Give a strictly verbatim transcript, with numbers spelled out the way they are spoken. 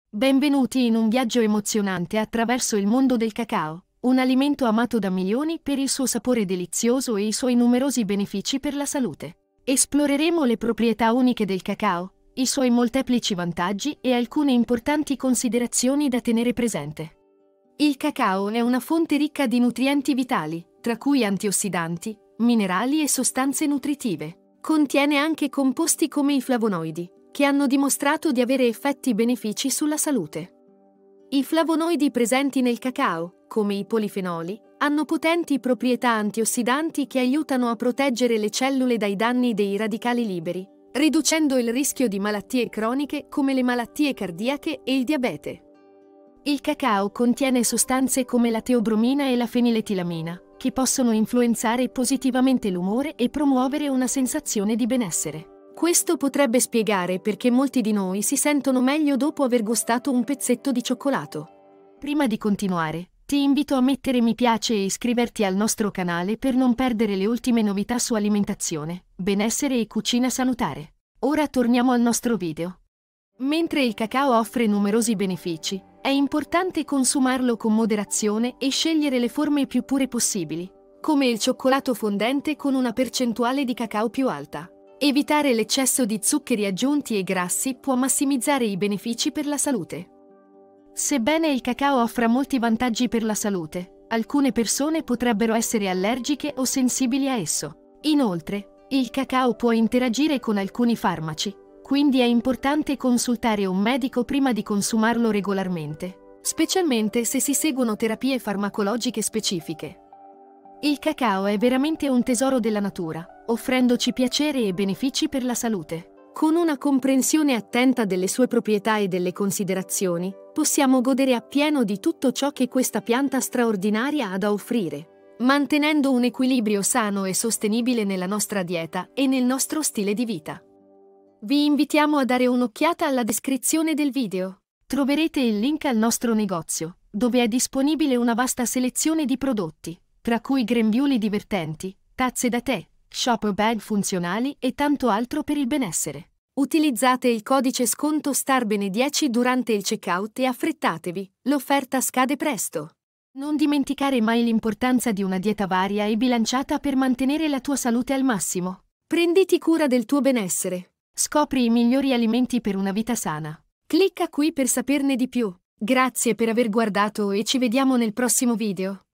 Benvenuti in un viaggio emozionante attraverso il mondo del cacao, un alimento amato da milioni per il suo sapore delizioso e i suoi numerosi benefici per la salute. Esploreremo le proprietà uniche del cacao, i suoi molteplici vantaggi e alcune importanti considerazioni da tenere presente. Il cacao è una fonte ricca di nutrienti vitali, tra cui antiossidanti, minerali e sostanze nutritive. Contiene anche composti come i flavonoidi, che hanno dimostrato di avere effetti benefici sulla salute. I flavonoidi presenti nel cacao, come i polifenoli, hanno potenti proprietà antiossidanti che aiutano a proteggere le cellule dai danni dei radicali liberi, riducendo il rischio di malattie croniche come le malattie cardiache e il diabete. Il cacao contiene sostanze come la teobromina e la feniletilamina, che possono influenzare positivamente l'umore e promuovere una sensazione di benessere. Questo potrebbe spiegare perché molti di noi si sentono meglio dopo aver gustato un pezzetto di cioccolato. Prima di continuare, ti invito a mettere mi piace e iscriverti al nostro canale per non perdere le ultime novità su alimentazione, benessere e cucina salutare. Ora torniamo al nostro video. Mentre il cacao offre numerosi benefici, è importante consumarlo con moderazione e scegliere le forme più pure possibili, come il cioccolato fondente con una percentuale di cacao più alta. Evitare l'eccesso di zuccheri aggiunti e grassi può massimizzare i benefici per la salute. Sebbene il cacao offra molti vantaggi per la salute, alcune persone potrebbero essere allergiche o sensibili a esso. Inoltre, il cacao può interagire con alcuni farmaci, quindi è importante consultare un medico prima di consumarlo regolarmente, specialmente se si seguono terapie farmacologiche specifiche. Il cacao è veramente un tesoro della natura, offrendoci piacere e benefici per la salute. Con una comprensione attenta delle sue proprietà e delle considerazioni, possiamo godere appieno di tutto ciò che questa pianta straordinaria ha da offrire, mantenendo un equilibrio sano e sostenibile nella nostra dieta e nel nostro stile di vita. Vi invitiamo a dare un'occhiata alla descrizione del video. Troverete il link al nostro negozio, dove è disponibile una vasta selezione di prodotti, tra cui grembiuli divertenti, tazze da tè, shopper bag funzionali e tanto altro per il benessere. Utilizzate il codice sconto STARBENE dieci durante il checkout e affrettatevi, l'offerta scade presto. Non dimenticare mai l'importanza di una dieta varia e bilanciata per mantenere la tua salute al massimo. Prenditi cura del tuo benessere. Scopri i migliori alimenti per una vita sana. Clicca qui per saperne di più. Grazie per aver guardato e ci vediamo nel prossimo video.